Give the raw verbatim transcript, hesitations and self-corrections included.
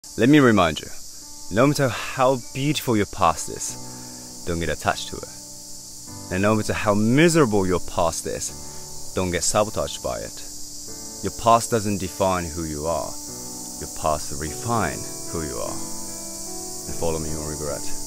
Let me remind you, no matter how beautiful your past is, don't get attached to it. And no matter how miserable your past is, don't get sabotaged by it. Your past doesn't define who you are. Your past refines who you are. And follow me on regret.